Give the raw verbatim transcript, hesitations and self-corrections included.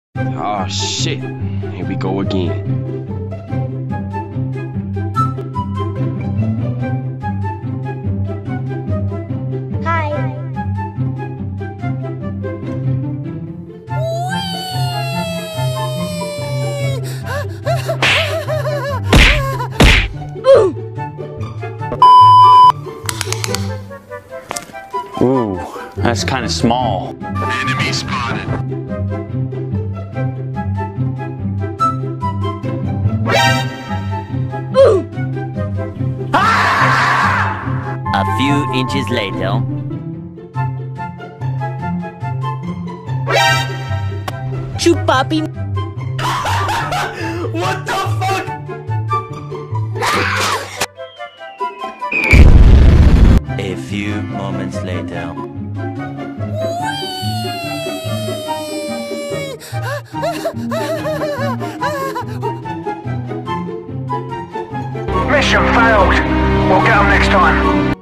Oh shit, here we go again. Hi. Ooh, that's kind of small. Enemy spotted. A few inches later. Chupapi. What the fuck? A few moments later. Mission failed. We'll get them next time.